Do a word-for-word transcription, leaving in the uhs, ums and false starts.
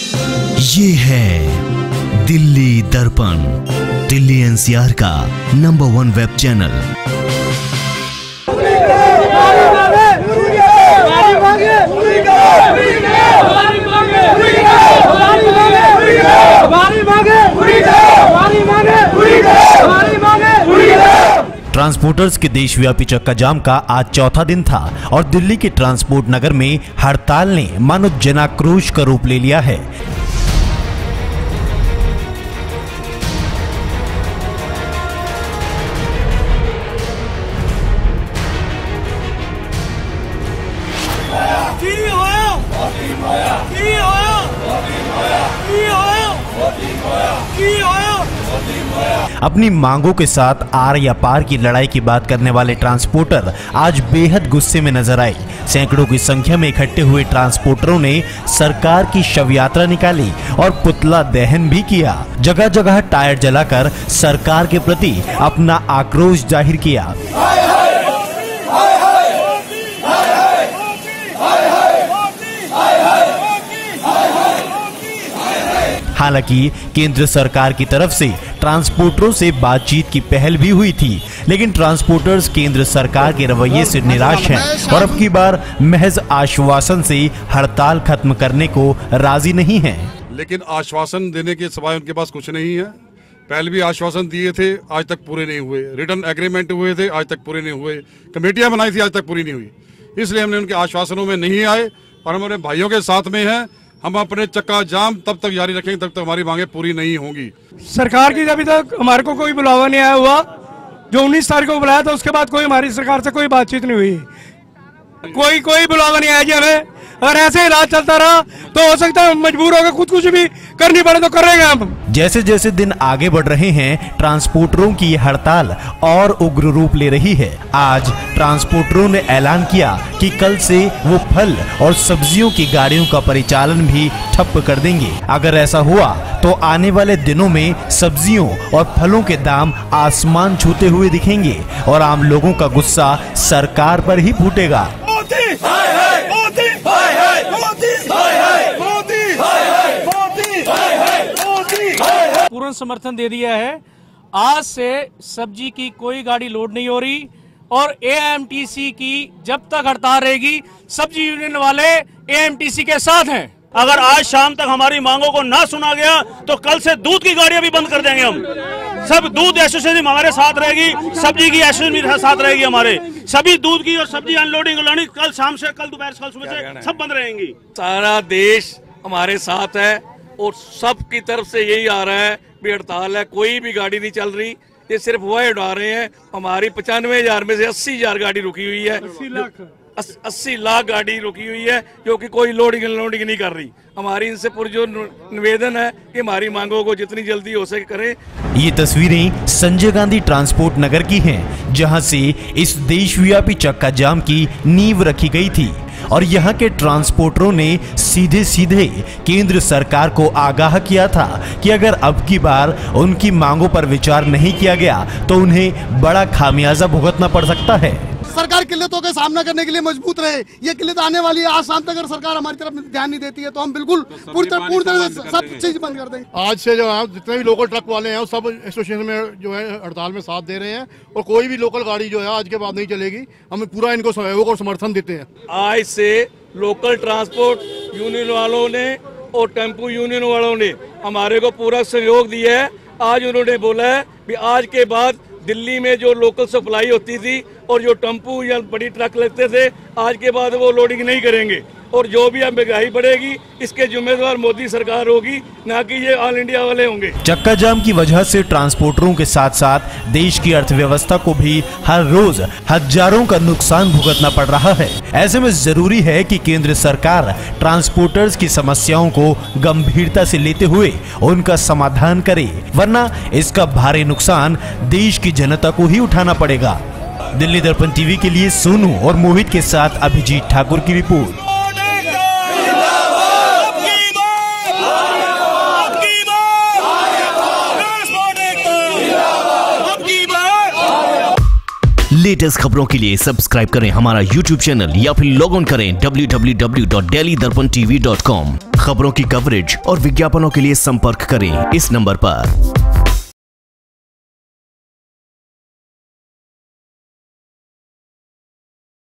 ये है दिल्ली दर्पण, दिल्ली एनसीआर का number one web channel. Transporters के देशव्यापी चक्का जाम का आज चौथा दिन था और दिल्ली के ट्रांसपोर्ट नगर में हड़ताल ने मानो जनाक्रोश का रूप ले लिया है। अपनी मांगों के साथ आर या पार की लड़ाई की बात करने वाले ट्रांसपोर्टर आज बेहद गुस्से में नजर आए। सैकड़ों की संख्या में इकट्ठे हुए ट्रांसपोर्टरों ने सरकार की शव यात्रा निकाली और पुतला दहन भी किया। जगह जगह टायर जलाकर सरकार के प्रति अपना आक्रोश जाहिर किया। हालांकि केंद्र सरकार की तरफ से ट्रांसपोर्टरों से बातचीत की पहल भी हुई थी, लेकिन ट्रांसपोर्टर्स केंद्र सरकार के रवैये से निराश हैं और अब की बार महज आश्वासन से हड़ताल खत्म करने को राजी नहीं हैं। लेकिन आश्वासन देने के सिवाय उनके पास कुछ नहीं है। पहले भी आश्वासन दिए थे, आज तक पूरे नहीं हुए। रिटर्न एग्रीमेंट हुए थे, आज तक पूरे नहीं हुए। कमेटियां बनाई थी, आज तक पूरी नहीं हुई। इसलिए हमने उनके आश्वासनों में नहीं आए और हम अपने भाइयों के साथ में हैं। हम अपने चक्का जाम तब तक जारी रखेंगे तब तक हमारी मांगे पूरी नहीं होंगी। सरकार की अभी तक हमारे को कोई बुलावा नहीं आया हुआ। जो उन्नीस तारीख को बुलाया था उसके बाद कोई हमारी सरकार से कोई बातचीत नहीं हुई। कोई कोई बुलावा नहीं आया जी हमें। अगर ऐसे इलाज चलता रहा तो हो सकता है मजबूर होकर खुद कुछ भी करनी पड़े तो करेंगे हम। जैसे जैसे दिन आगे बढ़ रहे हैं, ट्रांसपोर्टरों की ये हड़ताल और उग्र रूप ले रही है। आज ट्रांसपोर्टरों ने ऐलान किया कि कल से वो फल और सब्जियों की गाड़ियों का परिचालन भी ठप्प कर देंगे। अगर ऐसा हुआ तो आने वाले दिनों में सब्जियों और फलों के दाम आसमान छूते हुए दिखेंगे और आम लोगों का गुस्सा सरकार पर ही फूटेगा। पूर्ण समर्थन दे दिया है। आज से सब्जी की कोई गाड़ी लोड नहीं हो रही और एएमटीसी की जब तक हड़ताल रहेगी, सब्जी यूनियन वाले एएमटीसी के साथ हैं। अगर आज शाम तक हमारी मांगों को ना सुना गया तो कल से दूध की गाड़ियां भी बंद कर देंगे हम। सब दूध एसोसिएशन हमारे साथ रहेगी, सब्जी की एसोसिएशन भी साथ रहेगी। हमारे सभी दूध की और सब्जी अनलोडिंग अनलोडिंग कल शाम से, कल दोपहर, कल सुबह से सब बंद रहेंगी। सारा देश हमारे साथ है और सबकी तरफ से यही आ रहा है भी हड़ताल है, कोई भी गाड़ी नहीं चल रही। ये सिर्फ वह उड़ा रहे हैं। हमारी पचानवे हजार में से अस्सी हजार गाड़ी रुकी हुई है। अस्सी लाख अस्सी लाख गाड़ी रुकी हुई है जो कि कोई लोडिंग अनलोडिंग नहीं कर रही। हमारी इनसे पूरी जो निवेदन है कि हमारी मांगों को जितनी जल्दी हो सके करें। ये तस्वीरें संजय गांधी ट्रांसपोर्ट नगर की हैं, जहां से इस देशव्यापी चक्का जाम की नींव रखी गई थी और यहाँ के ट्रांसपोर्टरों ने सीधे सीधे केंद्र सरकार को आगाह किया था कि अगर अब की बार उनकी मांगों पर विचार नहीं किया गया तो उन्हें बड़ा खामियाजा भुगतना पड़ सकता है। सरकार किल्लतों का सामना करने के लिए मजबूत रहे। ये किल्लत आने वाली है। आज शाम तक अगर सरकार हमारी तरफ ध्यान नहीं देती है तो हम बिल्कुल पूरी तरह पूरी तरह से सब चीज बंद कर देंगे। आज से जो है जितने भी लोकल ट्रक वाले हैं वो सब एसोसिएशन में जो है हड़ताल में साथ दे रहे हैं और कोई भी लोकल गाड़ी जो है आज के बाद नहीं चलेगी। हम पूरा इनको सहयोग और समर्थन देते हैं। आज से लोकल ट्रांसपोर्ट यूनियन वालों ने और टेम्पो यूनियन वालों ने हमारे को पूरा सहयोग दिया है। आज उन्होंने बोला है कि आज के बाद दिल्ली में जो लोकल सप्लाई होती थी और जो टेम्पू या बड़ी ट्रक लगते थे, आज के बाद वो लोडिंग नहीं करेंगे और जो भी अब महंगाई बढ़ेगी इसके जिम्मेदार मोदी सरकार होगी, ना कि ये ऑल इंडिया वाले होंगे। चक्का जाम की वजह से ट्रांसपोर्टरों के साथ साथ देश की अर्थव्यवस्था को भी हर रोज हजारों का नुकसान भुगतना पड़ रहा है। ऐसे में जरूरी है कि केंद्र सरकार ट्रांसपोर्टर्स की समस्याओं को गंभीरता से लेते हुए उनका समाधान करे, वरना इसका भारी नुकसान देश की जनता को ही उठाना पड़ेगा। दिल्ली दर्पण टीवी के लिए सोनू और मोहित के साथ अभिजीत ठाकुर की रिपोर्ट। लेटेस्ट लेटेस्ट खबरों के लिए सब्सक्राइब करें हमारा यूट्यूब चैनल या फिर लॉग ऑन करें W W W dot daily Darpan TV dot com. खबरों की कवरेज और विज्ञापनों के लिए संपर्क करें इस नंबर पर।